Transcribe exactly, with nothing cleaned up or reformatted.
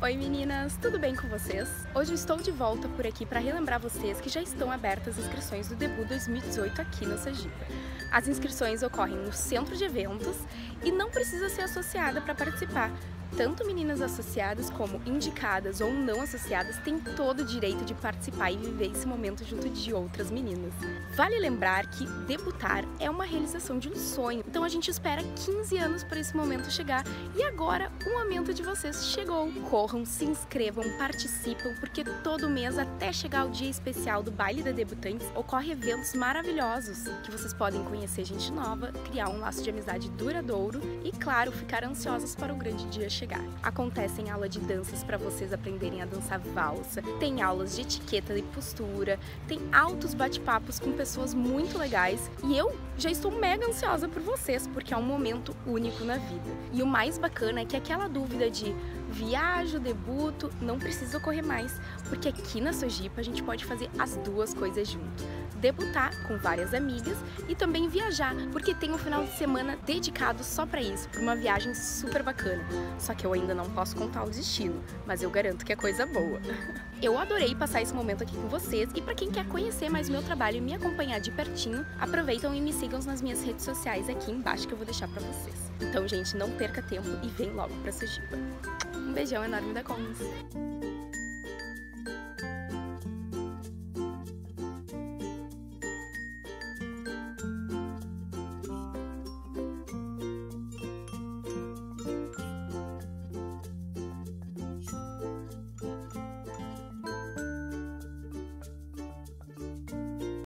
Oi meninas, tudo bem com vocês? Hoje eu estou de volta por aqui para relembrar vocês que já estão abertas as inscrições do Debut dois mil e dezoito aqui na Sergipe. As inscrições ocorrem no centro de eventos e não precisa ser associada para participar. Tanto meninas associadas como indicadas ou não associadas têm todo o direito de participar e viver esse momento junto de outras meninas. Vale lembrar que debutar é uma realização de um sonho, então a gente espera quinze anos para esse momento chegar e agora o momento de vocês chegou. Corram, se inscrevam, participam, porque todo mês até chegar o dia especial do Baile da Debutantes ocorre eventos maravilhosos que vocês podem conhecer gente nova, criar um laço de amizade duradouro e, claro, ficar ansiosos para o grande dia chegar. Acontecem aula de danças para vocês aprenderem a dançar valsa, tem aulas de etiqueta e postura, tem altos bate-papos com pessoas muito legais e eu já estou mega ansiosa por vocês porque é um momento único na vida. E o mais bacana é que aquela dúvida de viajo, debuto, não precisa ocorrer mais, porque aqui na Sergipe a gente pode fazer as duas coisas junto. Debutar com várias amigas e também viajar, porque tem um final de semana dedicado só para isso, para uma viagem super bacana. Só que eu ainda não posso contar o destino, mas eu garanto que é coisa boa. Eu adorei passar esse momento aqui com vocês e para quem quer conhecer mais meu trabalho e me acompanhar de pertinho, aproveitam e me sigam nas minhas redes sociais aqui embaixo que eu vou deixar para vocês. Então, gente, não perca tempo e vem logo para Sergipe. Um beijão enorme da Coms!